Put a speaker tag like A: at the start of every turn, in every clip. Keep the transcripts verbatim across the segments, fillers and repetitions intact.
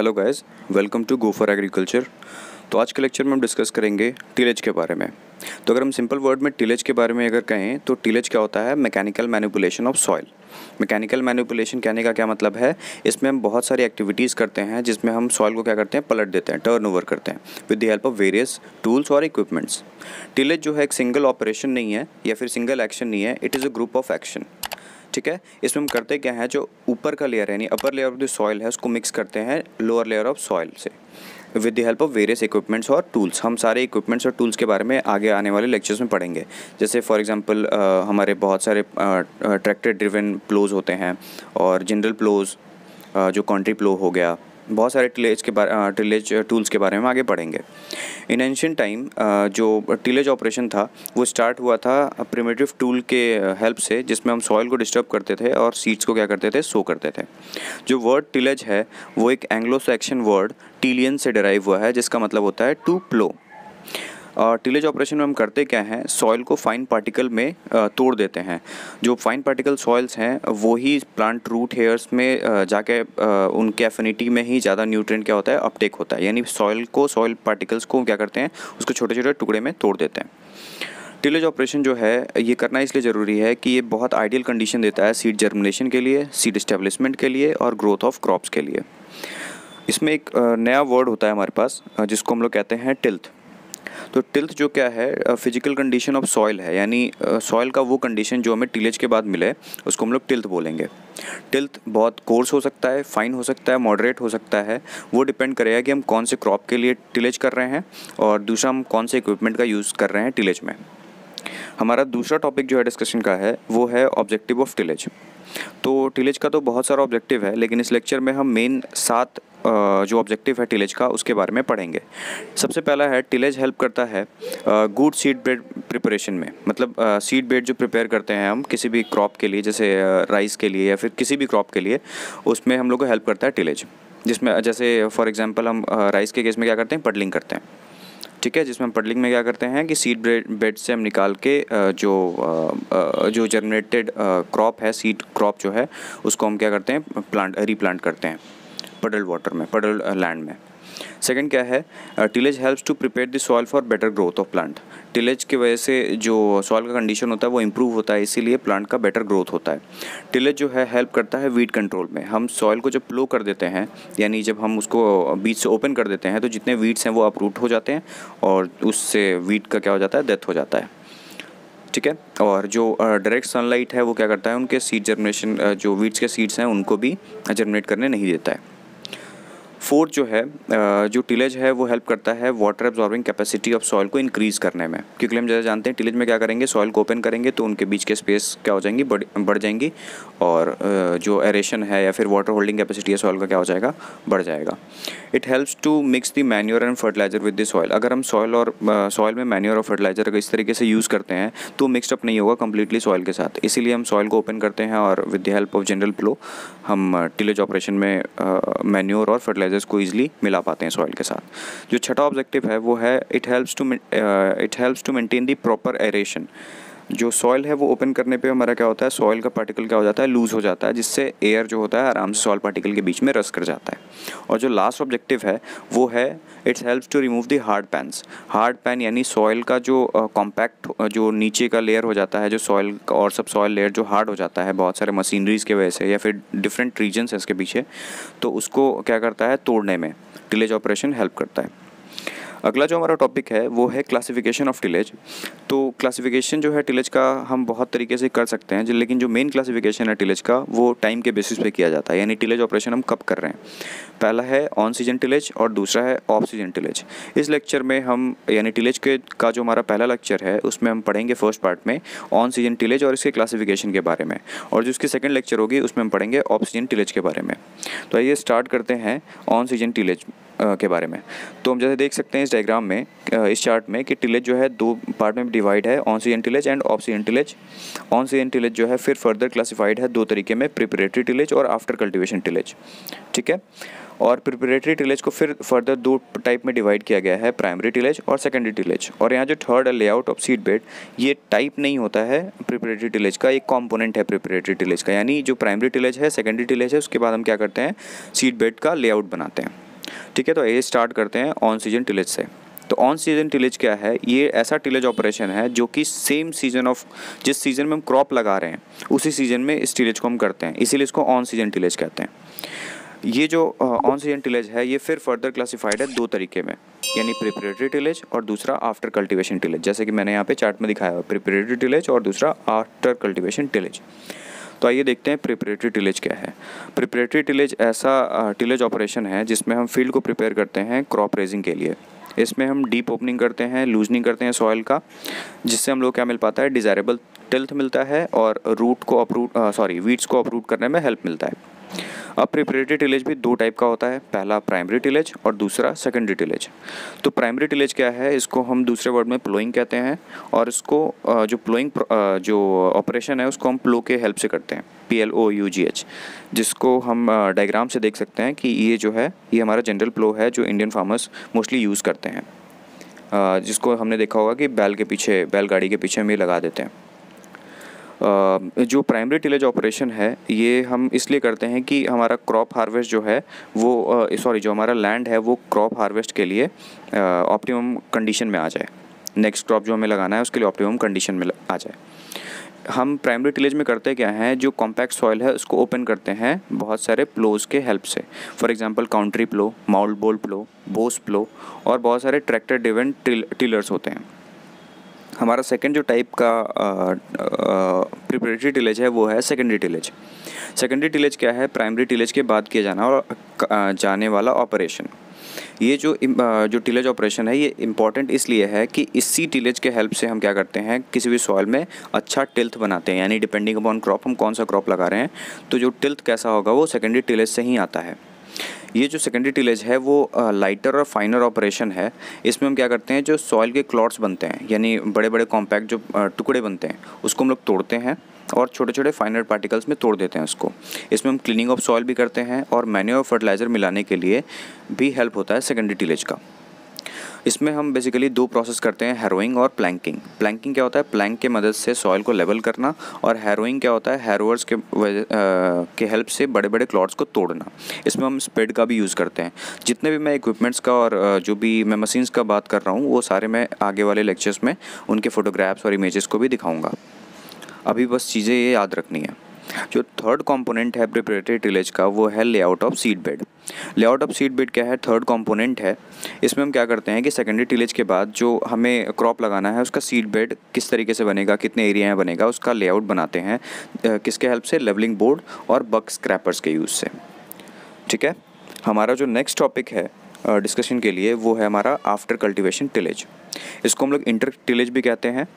A: Hello guys, welcome to go for agriculture. तो आज के लेक्चर में हम डिस्कस करेंगे टिलेज के बारे में। तो अगर हम सिंपल वर्ड में टिलेज के बारे में अगर कहें तो टिलेज क्या होता है? Mechanical manipulation of soil. Mechanical manipulation कहने का क्या मतलब है? इसमें हम बहुत सारी एक्टिविटीज़ करते हैं जिसमें हम सॉइल को क्या करते हैं, पलट देते हैं, टर्न ओवर करते हैं with the help of various tools और इक्विपमेंट्स। टिलेज जो है एक सिंगल ऑपरेशन नहीं है या फिर सिंगल एक्शन नहीं है, it is a group of action. ठीक है, इसमें हम करते क्या है, जो ऊपर का लेयर है यानी upper layer of the soil है उसको मिक्स करते हैं लोअर लेयर ऑफ सॉइल से with the help of various equipments और टूल्स। हम सारे इक्विपमेंट्स और टूल्स के बारे में आगे आने वाले लेक्चर्स में पढ़ेंगे। जैसे फॉर एग्जांपल हमारे बहुत सारे ट्रैक्टर ड्रिवन प्लोज होते हैं और जनरल प्लोज, जो कंट्री प्लो हो गया, बहुत सारे टिलेज के बारे टिलेज टूल्स के बारे में आगे पढ़ेंगे। इन एंशिएंट टाइम जो टिलेज ऑपरेशन था वो स्टार्ट हुआ था प्रिमिटिव टूल के हेल्प से, जिसमें हम सॉइल को डिस्टर्ब करते थे और सीड्स को क्या करते थे, सो करते थे। जो वर्ड टिलेज है वो एक एंग्लो सैक्सन वर्ड टिलियन से डिराइव हुआ है, जिसका मतलब होता है टू प्लो। टिलेज ऑपरेशन में हम करते क्या हैं, सॉइल को फाइन पार्टिकल में आ, तोड़ देते हैं। जो फाइन पार्टिकल सॉइल्स हैं वो ही प्लांट रूट हेयर्स में आ, जाके आ, उनके एफिनिटी में ही ज़्यादा न्यूट्रिएंट क्या होता है, अपटेक होता है। यानी सॉइल को सॉइल पार्टिकल्स को क्या करते हैं, उसको छोटे छोटे टुकड़े में तोड़ देते हैं। टिलेज ऑपरेशन जो है ये करना इसलिए ज़रूरी है कि ये बहुत आइडियल कंडीशन देता है सीड जर्मिनेशन के लिए, सीड एस्टेब्लिशमेंट के लिए और ग्रोथ ऑफ क्रॉप्स के लिए। इसमें एक नया वर्ड होता है हमारे पास जिसको हम लोग कहते हैं टिल्थ। तो टिल्थ जो क्या है, फिजिकल कंडीशन ऑफ सॉइल है, यानी सॉइल का वो कंडीशन जो हमें टिलेज के बाद मिले उसको हम लोग टिल्थ बोलेंगे। टिल्थ बहुत कोर्स हो सकता है, फाइन हो सकता है, मॉडरेट हो सकता है। वो डिपेंड करेगा कि हम कौन से क्रॉप के लिए टिलेज कर रहे हैं और दूसरा हम कौन से इक्विपमेंट का यूज़ कर रहे हैं टिलेज में। हमारा दूसरा टॉपिक जो है डिस्कशन का है वो है ऑब्जेक्टिव ऑफ टिलेज। तो टिलेज का तो बहुत सारा ऑब्जेक्टिव है, लेकिन इस लेक्चर में हम मेन सात जो ऑब्जेक्टिव है टिलेज का उसके बारे में पढ़ेंगे। सबसे पहला है, टिलेज हेल्प करता है गुड सीड बेड प्रिपरेशन में। मतलब सीड बेड जो प्रिपेयर करते हैं हम किसी भी क्रॉप के लिए, जैसे राइस के लिए या फिर किसी भी क्रॉप के लिए, उसमें हम लोग को हेल्प करता है टिलेज। जिसमें जैसे फॉर एग्जांपल हम राइस के केस में क्या करते हैं, पडलिंग करते हैं। ठीक है, जिसमें हम पडलिंग में क्या करते हैं कि सीड बेड से हम निकाल के जो जो जर्मिनेटेड क्रॉप है, सीड क्रॉप जो है, उसको हम क्या करते हैं, प्लांट रीप्लांट करते हैं पडल वाटर में, पडल लैंड में। सेकंड क्या है, tillage helps to prepare the soil for better growth of plant. Tillage की वजह से जो सॉइल का कंडीशन होता है वो इम्प्रूव होता है, इसीलिए प्लांट का बेटर ग्रोथ होता है। टिलेज जो है हेल्प करता है वीड कंट्रोल में। हम सॉइल को जब प्लो कर देते हैं, यानी जब हम उसको बीच से ओपन कर देते हैं, तो जितने वीड्स हैं वो अपरूट हो जाते हैं और उससे वीड का क्या हो जाता है, डेथ हो जाता है। ठीक है, और जो डायरेक्ट सनलाइट है वो क्या करता है, उनके सीड जर्मिनेशन, जो वीड्स के सीड्स हैं उनको भी जर्मिनेट करने नहीं देता है। फोर्थ जो है, जो टिलेज है वो हेल्प करता है water absorbing capacity of soil को इंक्रीज़ करने में। क्योंकि हम जैसे जानते हैं टिलेज में क्या करेंगे, सॉइल को ओपन करेंगे तो उनके बीच के स्पेस क्या हो जाएंगी, बढ़ बढ़ जाएंगी और जो एरेशन है या फिर वाटर होल्डिंग कैपेसिटी है सॉइल का क्या हो जाएगा, बढ़ जाएगा। It helps to mix the manure and fertiliser with the soil. अगर हम सॉइल और सॉइल में मैन्योर और फर्टिलाइजर इस तरीके से यूज़ करते हैं तो मिक्सड अप नहीं होगा कम्प्लीटली सॉइल के साथ। इसीलिए हम सॉइल को ओपन करते हैं और with the help of general plough हम टिलेज ऑपरेशन में मैन्योर और फर्टिलाइजर्स को ईजिली मिला पाते हैं सॉइल के साथ। जो छठा ऑब्जेक्टिव है वो है, it helps to it helps to maintain the proper aeration. जो सॉइल है वो ओपन करने पे हमारा क्या होता है, सॉइल का पार्टिकल क्या हो जाता है, लूज़ हो जाता है, जिससे एयर जो होता है आराम से सॉइल पार्टिकल के बीच में रस कर जाता है। और जो लास्ट ऑब्जेक्टिव है वो है, it's helps to remove the hard pans. Hard pan यानी सॉइल का जो कॉम्पैक्ट uh, जो नीचे का लेयर हो जाता है, जो सॉइल और सब सॉइल लेयर जो हार्ड हो जाता है बहुत सारे मशीनरीज की वजह से या फिर डिफरेंट रीजन्स है इसके पीछे, तो उसको क्या करता है, तोड़ने में टिलेज ऑपरेशन हेल्प करता है। अगला जो हमारा टॉपिक है वो है क्लासिफिकेशन ऑफ टिलेज। तो क्लासिफिकेशन जो है टिलेज का हम बहुत तरीके से कर सकते हैं, लेकिन जो मेन क्लासिफिकेशन है टिलेज का वो टाइम के बेसिस पे किया जाता है, यानी टिलेज ऑपरेशन हम कब कर रहे हैं। पहला है ऑन सीजन टिलेज और दूसरा है ऑफ सीजन टिलेज। इस लेक्चर में हम यानी टिलेज के का जो हमारा पहला लेक्चर है उसमें हम पढ़ेंगे फर्स्ट पार्ट में ऑन सीजन टिलेज और इसके क्लासिफिकेशन के बारे में, और जो इसकी सेकंड लेक्चर होगी उसमें हम पढ़ेंगे ऑफ सीजन टिलेज के बारे में। तो आइए स्टार्ट करते हैं ऑन सीजन टिलेज के बारे में। तो हम जैसे देख सकते हैं इस डायग्राम में, इस चार्ट में, कि टिलेज जो है दो पार्ट में डिवाइड है, on season tillage and off season tillage. On season tillage जो है फिर फर्दर क्लासिफाइड है दो तरीके में, प्रिपरेटरी टिलेज और आफ्टर कल्टीवेशन टिलेज। ठीक है, और प्रिपरेटरी टिलेज को फिर फर्दर दो टाइप में डिवाइड किया गया है, प्राइमरी टिलेज और सेकेंडरी टिलेज। और यहाँ जो थर्ड है लेआउट ऑफ सीड बेड, ये टाइप नहीं होता है प्रिपरेटरी टिलेज का, एक कंपोनेंट है प्रिपरेटरी टिलेज का। यानी जो प्राइमरी टिलेज है, सेकेंडरी टिलेज है, उसके बाद हम क्या करते हैं, सीड बेड का लेआउट बनाते हैं। ठीक है, तो ये स्टार्ट करते हैं ऑन सीजन टिलेज से। तो ऑन सीजन टिलेज क्या है? ये ऐसा टिलेज ऑपरेशन है जो कि सेम सीजन ऑफ जिस सीजन में हम क्रॉप लगा रहे हैं उसी सीजन में इस टिलेज को हम करते हैं, इसीलिए इसको ऑन सीजन टिलेज कहते हैं। ये जो ऑन सीजन टिलेज है ये फिर फर्दर क्लासिफाइड है दो तरीके में, यानी प्रिपरेटरी टिलेज और दूसरा आफ्टर कल्टीवेशन टिलेज, जैसे कि मैंने यहाँ पे चार्ट में दिखाया हुआ, प्रिपरेटरी टिलेज और दूसरा आफ्टर कल्टीवेशन टिलेज। तो आइए देखते हैं प्रिपरेटरी टिलेज क्या है। प्रिपरेटरी टिलेज ऐसा टिलेज ऑपरेशन है जिसमें हम फील्ड को प्रिपेयर करते हैं क्रॉप रेजिंग के लिए। इसमें हम डीप ओपनिंग करते हैं, लूजनिंग करते हैं सॉइल का, जिससे हम लोग क्या मिल पाता है, डिज़ायरेबल टिल्थ मिलता है और रूट को अपरूट सॉरी वीड्स को अपरूट करने में हेल्प मिलता है। अब प्रिपरेटरी टिलेज भी दो टाइप का होता है, पहला प्राइमरी टिलेज और दूसरा सेकेंडरी टिलेज। तो प्राइमरी टिलेज क्या है? इसको हम दूसरे वर्ड में प्लोइंग कहते हैं, और इसको जो प्लोइंग जो ऑपरेशन है उसको हम प्लो के हेल्प से करते हैं, P L O U G H, जिसको हम डायग्राम से देख सकते हैं कि ये जो है ये हमारा जनरल प्लो है जो इंडियन फार्मर्स मोस्टली यूज़ करते हैं, जिसको हमने देखा होगा कि बैल के पीछे बैलगाड़ी के पीछे हम ये लगा देते हैं। Uh, जो प्राइमरी टिलेज ऑपरेशन है ये हम इसलिए करते हैं कि हमारा क्रॉप हार्वेस्ट जो है वो सॉरी uh, जो हमारा लैंड है वो क्रॉप हार्वेस्ट के लिए ऑप्टिमम uh, कंडीशन में आ जाए, नेक्स्ट क्रॉप जो हमें लगाना है उसके लिए ऑप्टिमम कंडीशन में आ जाए। हम प्राइमरी टिलेज में करते क्या हैं, जो कॉम्पैक्ट सॉइल है उसको ओपन करते हैं बहुत सारे प्लोज के हेल्प से, for example country plough, mouldboard plough, बोस प्लो और बहुत सारे ट्रैक्टर ड्रिवन टिलर्स होते हैं। हमारा सेकंड जो टाइप का प्रिपरेटरी टिलेज है वो है सेकेंडरी टिलेज। सेकेंडरी टिलेज क्या है? प्राइमरी टिलेज के बाद किया जाना और जाने वाला ऑपरेशन। ये जो जो टिलेज ऑपरेशन है ये इम्पॉर्टेंट इसलिए है कि इसी टिलेज के हेल्प से हम क्या करते हैं, किसी भी सॉइल में अच्छा टिल्थ बनाते हैं, यानी डिपेंडिंग अपॉन क्रॉप हम कौन सा क्रॉप लगा रहे हैं तो जो टिल्थ कैसा होगा वो सेकेंडरी टिलेज से ही आता है। ये जो सेकेंडरी टिलेज है वो लाइटर और फाइनर ऑपरेशन है। इसमें हम क्या करते हैं, जो सॉइल के क्लॉट्स बनते हैं यानी बड़े बड़े कॉम्पैक्ट जो टुकड़े बनते हैं उसको हम लोग तोड़ते हैं और छोटे छोटे फाइनर पार्टिकल्स में तोड़ देते हैं उसको। इसमें हम क्लीनिंग ऑफ सॉइल भी करते हैं और मैन्योर फर्टिलाइज़र मिलाने के लिए भी हेल्प होता है सेकेंडरी टिलेज का। इसमें हम बेसिकली दो प्रोसेस करते हैं, हैरोइंग और प्लैंकिंग। प्लैंकिंग क्या होता है? प्लैंक के मदद से सॉइल को लेवल करना, और हैरोइंग क्या होता है? हैरोवर्स के के हेल्प से बड़े बड़े क्लॉट्स को तोड़ना। इसमें हम स्पेड का भी यूज़ करते हैं। जितने भी मैं इक्विपमेंट्स का और जो भी मैं मशीन्स का बात कर रहा हूँ वो सारे मैं आगे वाले लेक्चर्स में उनके फोटोग्राफ्स और इमेजेस को भी दिखाऊँगा। अभी बस चीज़ें ये याद रखनी है। जो थर्ड कंपोनेंट है प्रिपरेटरी टिलेज का वो है layout of seed bed. Layout of seed bed क्या है? थर्ड कंपोनेंट है। इसमें हम क्या करते हैं कि सेकेंडरी टिलेज के बाद जो हमें क्रॉप लगाना है उसका सीड बेड किस तरीके से बनेगा, कितने एरिया में बनेगा, उसका लेआउट बनाते हैं। किसके हेल्प से? लेवलिंग बोर्ड और बक स्क्रैपर्स के यूज़ से। ठीक है, हमारा जो नेक्स्ट टॉपिक है डिस्कशन के लिए वो है हमारा आफ्टर कल्टीवेशन टिलेज। इसको हम लोग इंटर टिलेज भी कहते हैं।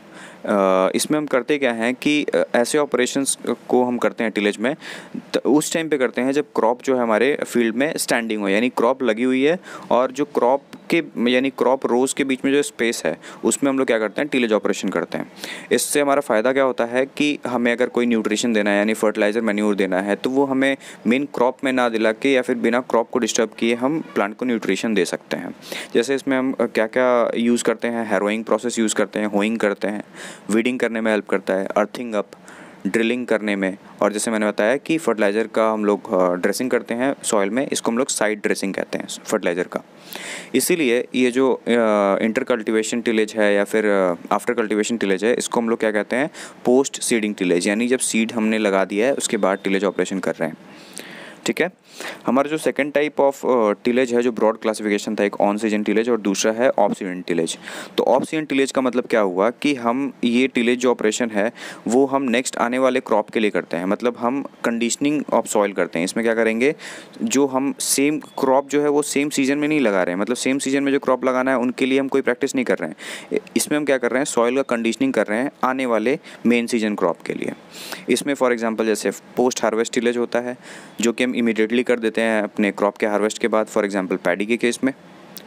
A: Uh, इसमें हम करते क्या हैं कि uh, ऐसे ऑपरेशंस को हम करते हैं टिलेज में, तो उस टाइम पे करते हैं जब क्रॉप जो है हमारे फील्ड में स्टैंडिंग हो, यानी क्रॉप लगी हुई है और जो क्रॉप के यानी क्रॉप रोज के बीच में जो स्पेस है उसमें हम लोग क्या करते हैं, टिलेज ऑपरेशन करते हैं। इससे हमारा फ़ायदा क्या होता है कि हमें अगर कोई न्यूट्रिशन देना है यानी फर्टिलाइज़र मैन्योर देना है तो वो हमें मेन क्रॉप में ना दिला के या फिर बिना क्रॉप को डिस्टर्ब किए हम प्लांट को न्यूट्रिशन दे सकते हैं। जैसे इसमें हम क्या क्या यूज़ करते हैं, हैरोइंग प्रोसेस यूज़ करते हैं, होइंग करते हैं, वीडिंग करने में हेल्प करता है, अर्थिंग अप, ड्रिलिंग करने में, और जैसे मैंने बताया कि फर्टिलाइज़र का हम लोग ड्रेसिंग करते हैं सॉइल में, इसको हम लोग साइड ड्रेसिंग कहते हैं फर्टिलाइज़र का। इसीलिए ये जो इंटर कल्टीवेशन टिलेज है या फिर आफ्टर कल्टीवेशन टिलेज है इसको हम लोग क्या कहते हैं, पोस्ट सीडिंग टिलेज, यानी जब सीड हमने लगा दिया है उसके बाद टिलेज ऑपरेशन कर रहे हैं। ठीक है, हमारा जो सेकंड टाइप ऑफ टिलेज है, जो ब्रॉड क्लासिफिकेशन था, एक ऑन सीजन टिलेज और दूसरा है ऑफ सीजन टिलेज। तो ऑफ सीजन टिलेज का मतलब क्या हुआ कि हम ये टिलेज जो ऑपरेशन है वो हम नेक्स्ट आने वाले क्रॉप के लिए करते हैं, मतलब हम कंडीशनिंग ऑफ सॉइल करते हैं। इसमें क्या करेंगे, जो हम सेम क्रॉप जो है वो सेम सीजन में नहीं लगा रहे हैं, मतलब सेम सीजन में जो क्रॉप लगाना है उनके लिए हम कोई प्रैक्टिस नहीं कर रहे हैं। इसमें हम क्या कर रहे हैं, सॉइल का कंडीशनिंग कर रहे हैं आने वाले मेन सीजन क्रॉप के लिए। इसमें फॉर एग्जाम्पल जैसे पोस्ट हार्वेस्ट टिलेज होता है जो कि हम इमीडिएटली कर देते हैं अपने क्रॉप के हार्वेस्ट के बाद, फॉर एग्जांपल पैडी के केस में,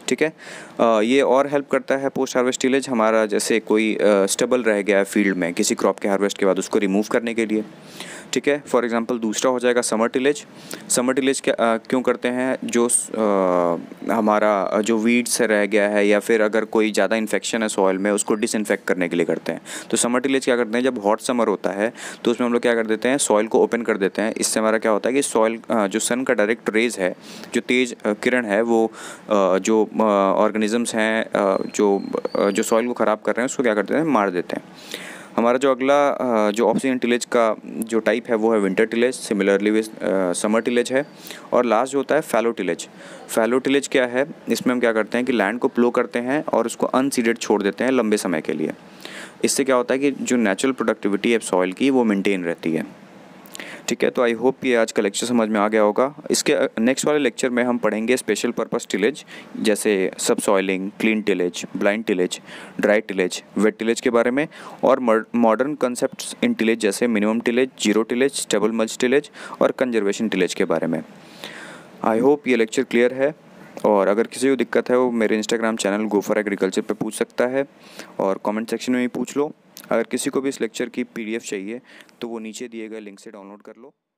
A: ठीक है। अ, ये और हेल्प करता है पोस्ट हार्वेस्ट टिलेज हमारा, जैसे कोई स्टबल रह गया है फील्ड में किसी क्रॉप के हार्वेस्ट के बाद, उसको रिमूव करने के लिए, ठीक है। फॉर एग्जांपल दूसरा हो जाएगा समर टिलेज। समर टिलेज क्या अ, क्यों करते हैं, जो आ, हमारा जो वीड से रह गया है या फिर अगर कोई ज़्यादा इन्फेक्शन है सॉइल में, उसको डिसइंफेक्ट करने के लिए करते हैं। तो समर टिलेज क्या करते हैं, जब हॉट समर होता है तो उसमें हम लोग क्या कर देते हैं, सॉइल को ओपन कर देते हैं। इससे हमारा क्या होता है कि सॉइल जो सन का डायरेक्ट रेज है, जो तेज किरण है, वो आ, जो ऑर्गेनिजम्स हैं जो जो सॉइल को ख़राब कर रहे हैं उसको क्या करते हैं, मार देते हैं। हमारा जो अगला जो ऑफ सीजन टिलेज का जो टाइप है वो है winter tillage, similarly with summer tillage है। और लास्ट जो होता है फैलो टिलेज। फैलो टिलेज क्या है, इसमें हम क्या करते हैं कि लैंड को प्लो करते हैं और उसको अनसीडेड छोड़ देते हैं लंबे समय के लिए। इससे क्या होता है कि जो नेचुरल प्रोडक्टिविटी है सॉइल की वो मेंटेन रहती है, ठीक है। तो आई होप ये आज का लेक्चर समझ में आ गया होगा। इसके नेक्स्ट वाले लेक्चर में हम पढ़ेंगे स्पेशल पर्पस टिलेज, जैसे subsoiling, clean tillage, blind tillage, dry tillage, wet tillage के बारे में, और मॉडर्न कंसेप्ट्स इन टिलेज जैसे minimum tillage, zero tillage, stubble mulch tillage और कंजर्वेशन टिलेज के बारे में। आई होप ये लेक्चर क्लियर है, और अगर किसी को दिक्कत है वो मेरे Instagram channel Go for Agriculture पे पूछ सकता है, और कमेंट सेक्शन में भी पूछ लो। अगर किसी को भी इस लेक्चर की पीडीएफ चाहिए तो वो नीचे दिए गए लिंक से डाउनलोड कर लो।